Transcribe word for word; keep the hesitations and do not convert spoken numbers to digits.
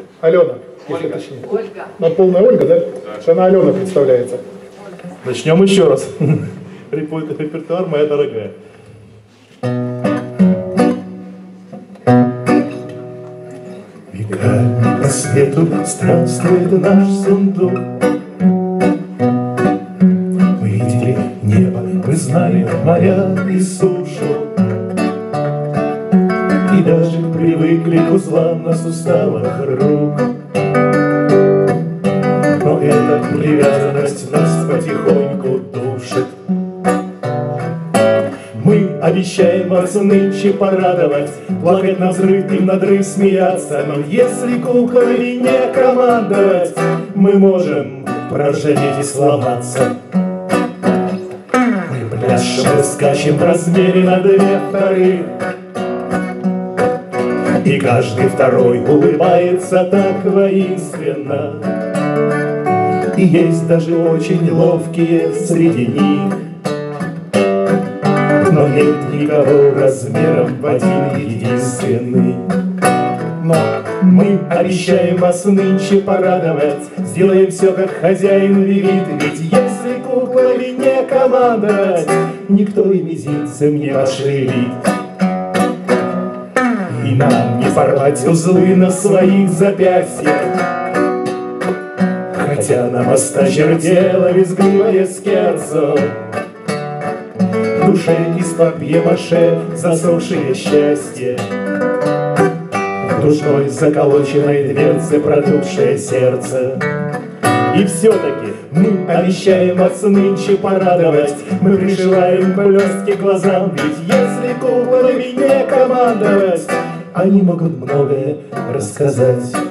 Алена, если Ольга. точнее. Ольга. Но полная Ольга, да? Что она Алена представляется. Начнем еще раз. Репертуар моя дорогая. Веками по свету странствует наш сундук. Мы видели небо, мы знали моря и сушу, и даже привыкли к узлам на суставах рук. Но эта привязанность нас потихоньку душит. Мы обещаем вас нынче порадовать, плакать навзрыв и в надрыв смеяться. Но если куклами не командовать, мы можем проржаветь и сломаться. Мы пляшем и скачем в размере на две вторых, и каждый второй улыбается так воинственно. И есть даже очень ловкие среди них, но нет никого размером в один единственный. Но мы обещаем вас нынче порадовать, сделаем все, как хозяин велит. Ведь если куклами не командовать, никто и мизинцем не пошевелит. И нам не порвать узлы на своих запястьях, хотя нам осточертело визгливое скерцо. В душе из папье-маше засохшее счастье, в душной заколоченной дверце протухшее сердце. И все-таки мы обещаем вас нынче порадовать, мы пришиваем блестки глазам. Ведь если куклами не командовать, они могут многое рассказать.